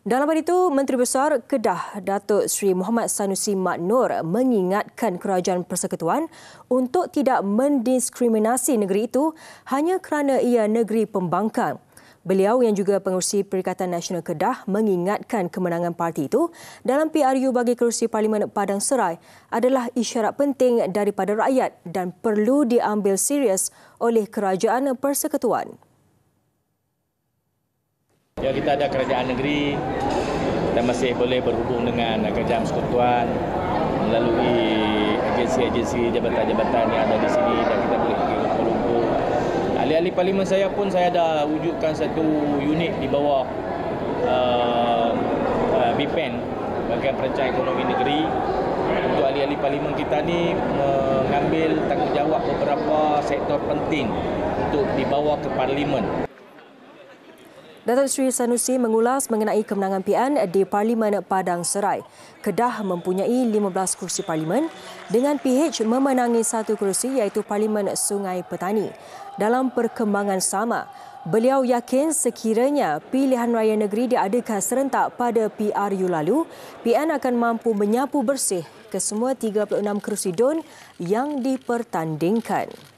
Dalam hal itu, Menteri Besar Kedah Datuk Seri Mohamad Sanusi Mak Noor mengingatkan Kerajaan Persekutuan untuk tidak mendiskriminasi negeri itu hanya kerana ia negeri pembangkang. Beliau yang juga pengerusi Perikatan Nasional Kedah mengingatkan kemenangan parti itu dalam PRU bagi kerusi Parlimen Padang Serai adalah isyarat penting daripada rakyat dan perlu diambil serius oleh Kerajaan Persekutuan. Ya, kita ada kerajaan negeri dan masih boleh berhubung dengan kerajaan persekutuan melalui agensi-agensi jabatan-jabatan yang ada di sini dan kita boleh pergi ke Kuala Lumpur. Ahli-ahli parlimen saya pun saya dah wujudkan satu unit di bawah BPN, Bahagian Perancangan Ekonomi Negeri, untuk ahli-ahli parlimen kita ni mengambil tanggungjawab beberapa sektor penting untuk dibawa ke parlimen. Datuk Seri Sanusi mengulas mengenai kemenangan PN di Parlimen Padang Serai. Kedah mempunyai 15 kerusi parlimen dengan PH memenangi satu kerusi iaitu Parlimen Sungai Petani. Dalam perkembangan sama, beliau yakin sekiranya pilihan raya negeri diadakan serentak pada PRU lalu, PN akan mampu menyapu bersih kesemua 36 kerusi DUN yang dipertandingkan.